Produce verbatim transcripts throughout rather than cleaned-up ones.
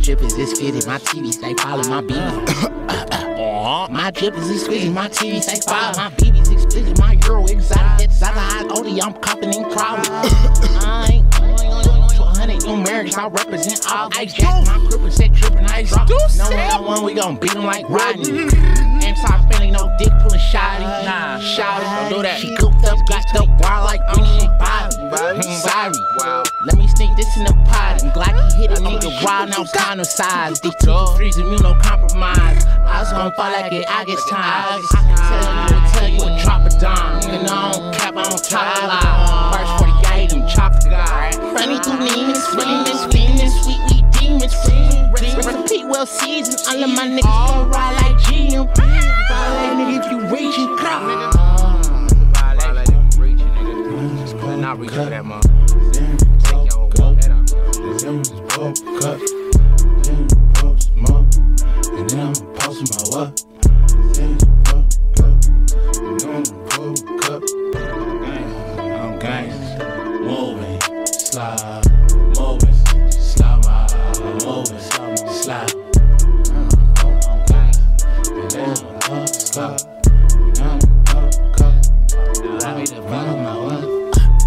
drip is this fitted, my T V stay following my B B. uh-huh. My drip is this fitted, my T V stay following my B B's explicit, my Euro exotic, exotic, high O D, I'm copping in crowded. I ain't no marriage, I represent all ice jack. My grip and set trippin', I drop. No one on one, we gon' beat them like Rodney. Anti-family, no dick pulling shoddy. Nah, shoddy, don't do that. She gooped up, got up wild like I'm shit Bobby. Sorry, wow. Let me sneak this in the pot. Glocky hit a nigga wild, now kind of size. These two threes immunocompromised. I was gon' fall like it, I get tired. I can tell you, I tell you a drop of dime. Nigga, no, I don't cap, I don't top. First forty-eight, them chopper guy. Running through demons, screaming, screaming, sweet, we demons, screaming. Repeat well seasoned, all of my niggas gon' ride like G M. Violate nigga if you reaching, crowd nigga. Violate if you reaching, nigga. Better not reach for that, man. Take your whole head out. Then post cut, then post more, and then I'm posting my what? Then post cut, and then I'm post cut. I'm gang, moving, slide, moving, slide, my moving, slide. I'm gang, and then I'm post cut, and then I'm post cut. Now I need to follow my what?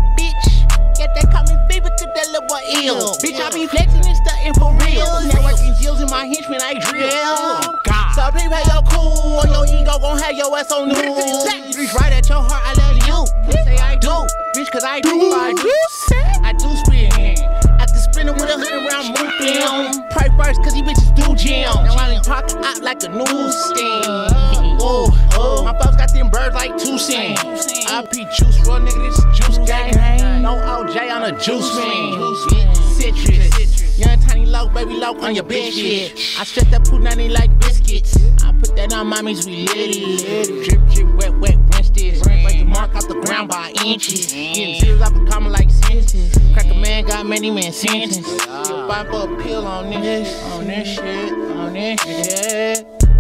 Ill. Bitch, I be flexing and stunting for real. Networking deals in my henchmen, I drill. Oh, God. So people have your cool on your ego, gon' have your ass on news. Reach right at your heart, I love you. Say I do, bitch, cause I do. I do, I do spin. After spinning with a hundred round move film. Pray first, cause these bitches do jam. Now I done popped out like a newsstand. Oh, oh, my folks got them birds like two cents. I P juice for a nigga, this juice gang. No O J on a juice man. Citrus, young tiny low, baby low on your bitch shit. I stretch that punani like biscuits. I put that on mommies, we litty. Drip, drip, wet, wet, rinse this. Break the mark off the ground by inches. Getting zeros off the comma like sentences. Crack a man, got many men sentences. You'll buy for a pill on this, on this shit, on this shit.